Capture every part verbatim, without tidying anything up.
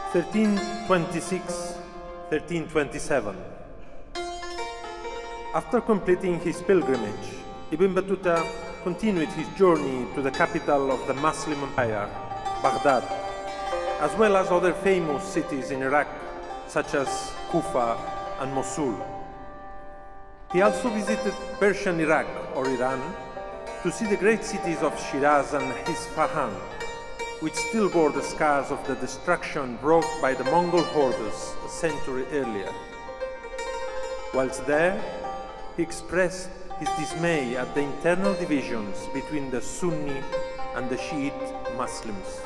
thirteen twenty-six to thirteen twenty-seven. After completing his pilgrimage, Ibn Battuta continued his journey to the capital of the Muslim Empire, Baghdad, as well as other famous cities in Iraq, such as Kufa and Mosul. He also visited Persian Iraq, or Iran, to see the great cities of Shiraz and Isfahan, which still bore the scars of the destruction brought by the Mongol hordes a century earlier. Whilst there, he expressed his dismay at the internal divisions between the Sunni and the Shiite Muslims.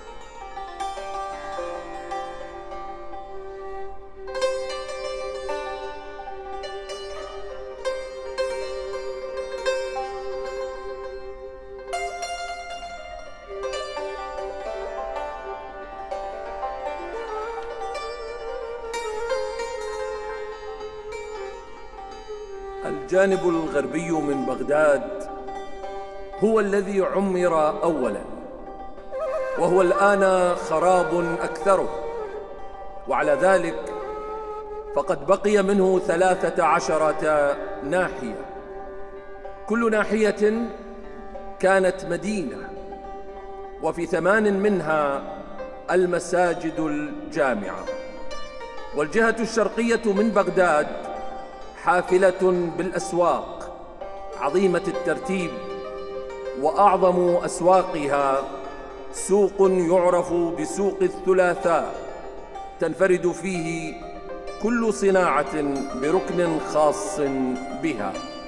الجانب الغربي من بغداد هو الذي عمر أولاً، وهو الآن خراب أكثره، وعلى ذلك فقد بقي منه ثلاثة عشرة ناحية. كل ناحية كانت مدينة، وفي ثمان منها المساجد الجامعة. والجهة الشرقية من بغداد حافلة بالأسواق عظيمة الترتيب، وأعظم أسواقها سوق يعرف بسوق الثلاثاء، تنفرد فيه كل صناعة بركن خاص بها.